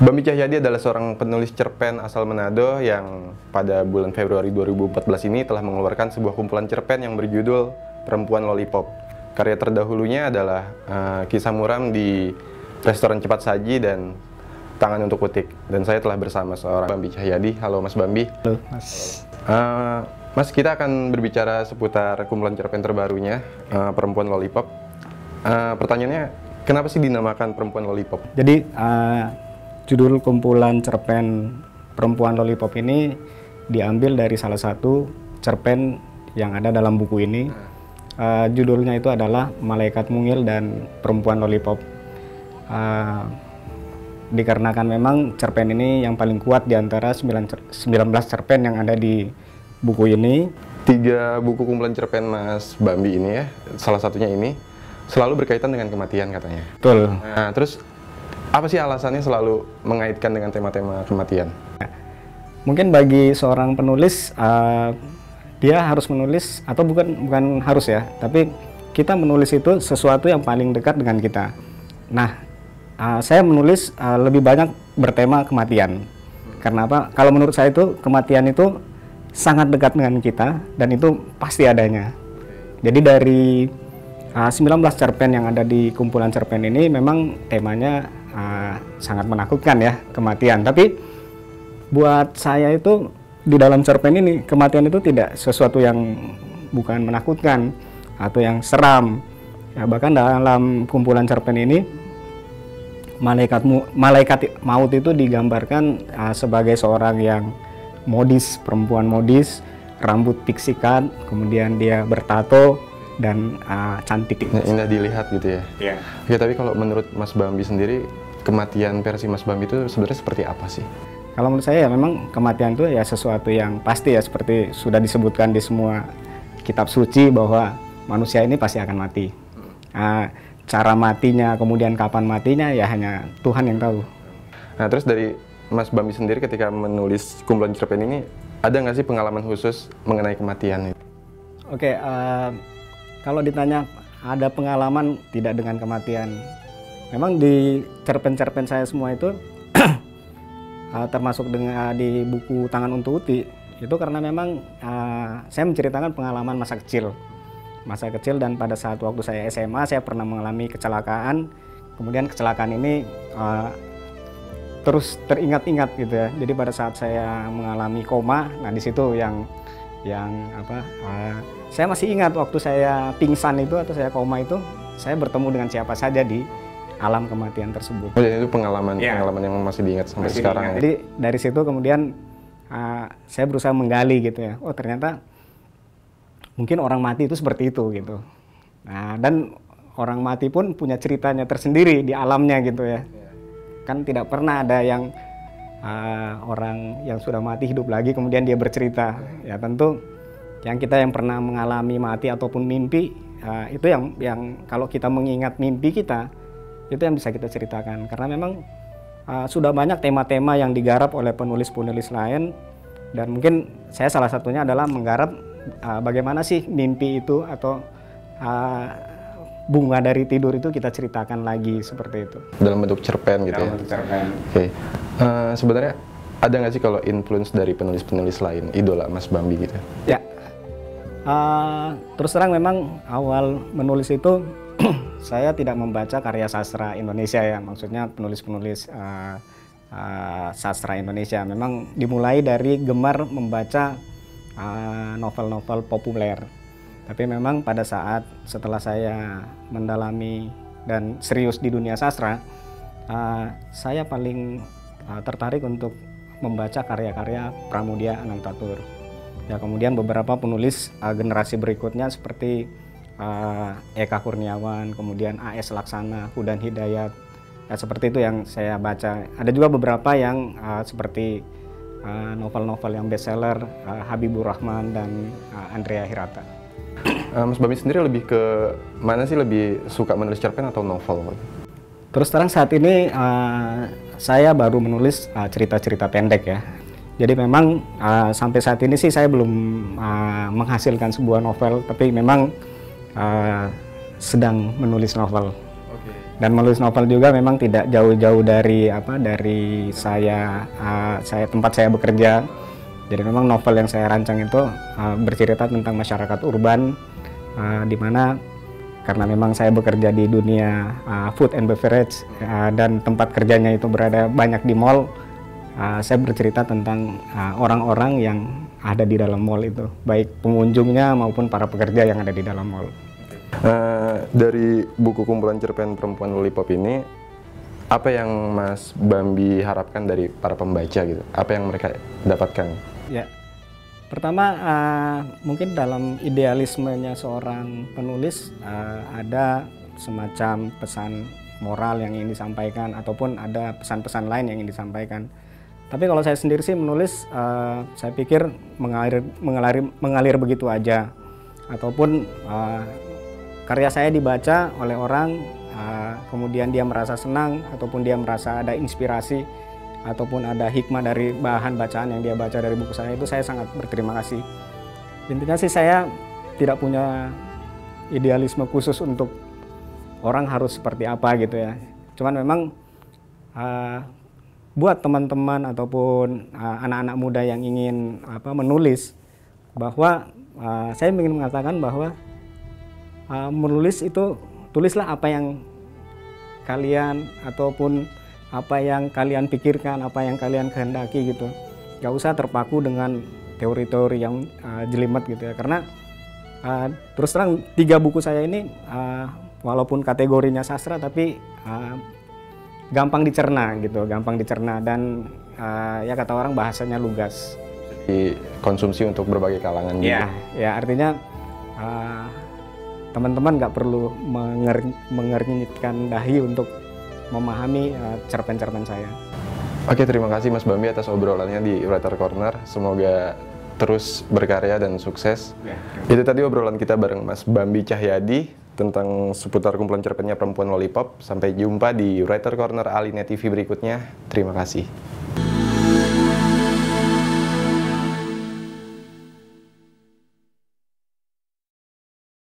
Bambi Cahyadi adalah seorang penulis cerpen asal Manado yang pada bulan Februari 2014 ini telah mengeluarkan sebuah kumpulan cerpen yang berjudul Perempuan Lollipop. Karya terdahulunya adalah Kisah Muram di Restoran Cepat Saji dan Tangan untuk Kutik. Dan saya telah bersama seorang Bambi Cahyadi. Halo Mas Bambi. Halo Mas. Mas, kita akan berbicara seputar kumpulan cerpen terbarunya, Perempuan Lollipop. Pertanyaannya, kenapa sih dinamakan Perempuan Lollipop? Jadi judul kumpulan cerpen Perempuan Lollipop ini diambil dari salah satu cerpen yang ada dalam buku ini. Judulnya itu adalah Malaikat Mungil dan Perempuan Lollipop. Dikarenakan memang cerpen ini yang paling kuat di antara 19 cerpen yang ada di buku ini. 3 buku kumpulan cerpen Mas Bambi ini ya, salah satunya ini, selalu berkaitan dengan kematian katanya. Betul. Nah, terus apa sih alasannya selalu mengaitkan dengan tema-tema kematian? Mungkin bagi seorang penulis, dia harus menulis, atau bukan harus ya, tapi kita menulis itu sesuatu yang paling dekat dengan kita. Nah, saya menulis lebih banyak bertema kematian. Karena apa? Kalau menurut saya itu kematian itu sangat dekat dengan kita dan itu pasti adanya. Jadi dari 19 cerpen yang ada di kumpulan cerpen ini memang temanya sangat menakutkan ya, kematian. Tapi buat saya itu di dalam cerpen ini kematian itu tidak sesuatu yang bukan menakutkan atau yang seram. Ya, bahkan dalam kumpulan cerpen ini malaikat maut itu digambarkan sebagai seorang yang modis, perempuan modis, rambut piksikat, kemudian dia bertato dan cantik. Indah dilihat gitu ya. Iya. Oke, tapi kalau menurut Mas Bambi sendiri, kematian versi Mas Bambi itu sebenarnya seperti apa sih? Kalau menurut saya ya memang kematian itu ya sesuatu yang pasti ya, seperti sudah disebutkan di semua kitab suci bahwa manusia ini pasti akan mati. Cara matinya, kemudian kapan matinya ya hanya Tuhan yang tahu. Nah, terus dari Mas Bambi sendiri ketika menulis kumpulan cerpen ini, ada nggak sih pengalaman khusus mengenai kematian? Oke, kalau ditanya ada pengalaman tidak dengan kematian, memang di cerpen-cerpen saya semua itu termasuk dengan di buku Tangan untuk Kutik itu karena memang saya menceritakan pengalaman masa kecil dan pada saat waktu saya SMA saya pernah mengalami kecelakaan. Kemudian kecelakaan ini terus teringat-ingat gitu ya. Jadi pada saat saya mengalami koma, nah di situ yang saya masih ingat waktu saya pingsan itu atau saya koma itu, saya bertemu dengan siapa saja di alam kematian tersebut. Oh, jadi itu pengalaman yang masih diingat sampai sekarang. Ya? Jadi dari situ kemudian saya berusaha menggali gitu ya. Oh, ternyata mungkin orang mati itu seperti itu gitu. Nah, dan orang mati pun punya ceritanya tersendiri di alamnya gitu ya. Kan tidak pernah ada yang orang yang sudah mati hidup lagi kemudian dia bercerita. Ya tentu yang pernah mengalami mati ataupun mimpi itu yang kalau kita mengingat mimpi kita itu yang bisa kita ceritakan, karena memang sudah banyak tema-tema yang digarap oleh penulis-penulis lain dan mungkin saya salah satunya adalah menggarap bagaimana sih mimpi itu atau bunga dari tidur itu kita ceritakan lagi seperti itu. Dalam bentuk cerpen gitu ya? Bentuk cerpen. Oke. Sebenarnya ada nggak sih kalau influence dari penulis-penulis lain, idola Mas Bambi gitu? Ya, terus terang memang awal menulis itu saya tidak membaca karya sastra Indonesia ya, maksudnya penulis-penulis sastra Indonesia. Memang dimulai dari gemar membaca novel-novel populer. Tapi memang pada saat setelah saya mendalami dan serius di dunia sastra, saya paling tertarik untuk membaca karya-karya Pramudia Anantatur. Ya, kemudian beberapa penulis generasi berikutnya seperti Eka Kurniawan, kemudian A.S. Laksana, Hudan Hidayat. Ya, seperti itu yang saya baca. Ada juga beberapa yang seperti novel-novel yang bestseller Habibur Rahman dan Andrea Hirata. Mas Bambi sendiri lebih ke mana sih, lebih suka menulis cerpen atau novel? Terus terang saat ini saya baru menulis cerita-cerita pendek ya. Jadi memang sampai saat ini sih saya belum menghasilkan sebuah novel, tapi memang sedang menulis novel. Oke. Dan menulis novel juga memang tidak jauh-jauh dari saya tempat saya bekerja. Jadi memang novel yang saya rancang itu bercerita tentang masyarakat urban, di mana karena memang saya bekerja di dunia food and beverage, dan tempat kerjanya itu berada banyak di mall. Saya bercerita tentang orang-orang yang ada di dalam mall itu, baik pengunjungnya maupun para pekerja yang ada di dalam mall. Dari buku kumpulan cerpen Perempuan Lollipop ini, apa yang Mas Bambi harapkan dari para pembaca gitu? Apa yang mereka dapatkan? Ya, pertama mungkin dalam idealismenya seorang penulis ada semacam pesan moral yang ingin disampaikan ataupun ada pesan-pesan lain yang ingin disampaikan. Tapi kalau saya sendiri sih menulis, saya pikir mengalir begitu aja, ataupun karya saya dibaca oleh orang, kemudian dia merasa senang, ataupun dia merasa ada inspirasi, ataupun ada hikmah dari bahan bacaan yang dia baca dari buku saya, itu saya sangat berterima kasih. Intinya sih saya tidak punya idealisme khusus untuk orang harus seperti apa gitu ya. Cuman memang buat teman-teman ataupun anak-anak muda yang ingin menulis, bahwa saya ingin mengatakan bahwa menulis itu, tulislah apa yang kalian ataupun apa yang kalian pikirkan, apa yang kalian kehendaki gitu. Gak usah terpaku dengan teori-teori yang jelimet gitu ya. Karena terus terang 3 buku saya ini walaupun kategorinya sastra, tapi gampang dicerna gitu, gampang dicerna, dan ya kata orang bahasanya lugas. Dikonsumsi untuk berbagai kalangan juga. Ya artinya teman-teman nggak perlu mengernyitkan dahi untuk memahami cerpen-cerpen saya. Oke, terima kasih Mas Bambi atas obrolannya di Writer Corner. Semoga terus berkarya dan sukses. Itu tadi obrolan kita bareng Mas Bambi Cahyadi tentang seputar kumpulan cerpennya Perempuan Lollipop. Sampai jumpa di Writer Corner Alinea TV berikutnya. Terima kasih.